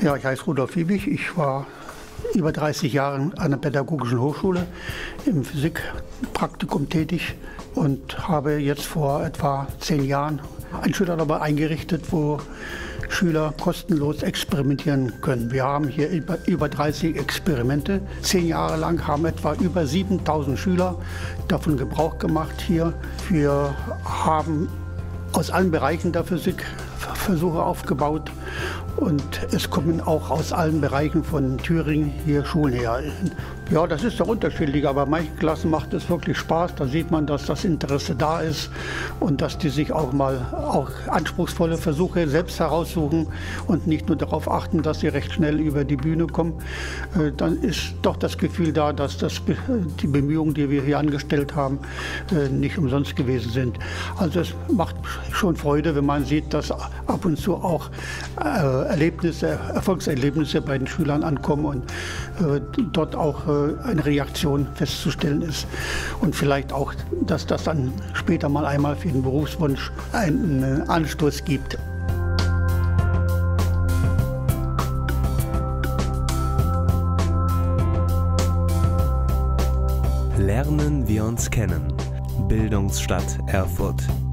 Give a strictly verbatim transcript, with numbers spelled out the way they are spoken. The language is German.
Ja, ich heiße Rudolf Fiebig. Ich war über dreißig Jahre an der Pädagogischen Hochschule im Physikpraktikum tätig und habe jetzt vor etwa zehn Jahren ein Schülerlabor eingerichtet, wo Schüler kostenlos experimentieren können. Wir haben hier über, über dreißig Experimente. Zehn Jahre lang haben etwa über siebentausend Schüler davon Gebrauch gemacht hier. Wir haben aus allen Bereichen der Physik Versuche aufgebaut und es kommen auch aus allen Bereichen von Thüringen hier Schulen her. Ja, das ist doch unterschiedlich, aber manchen Klassen macht es wirklich Spaß. Da sieht man, dass das Interesse da ist und dass die sich auch mal auch anspruchsvolle Versuche selbst heraussuchen und nicht nur darauf achten, dass sie recht schnell über die Bühne kommen. Dann ist doch das Gefühl da, dass das, die Bemühungen, die wir hier angestellt haben, nicht umsonst gewesen sind. Also es macht schon Freude, wenn man sieht, dass ab und zu auch Erlebnisse, Erfolgserlebnisse bei den Schülern ankommen und dort auch eine Reaktion festzustellen ist. Und vielleicht auch, dass das dann später mal einmal für den Berufswunsch einen Anstoß gibt. Lernen wir uns kennen. Bildungsstadt Erfurt.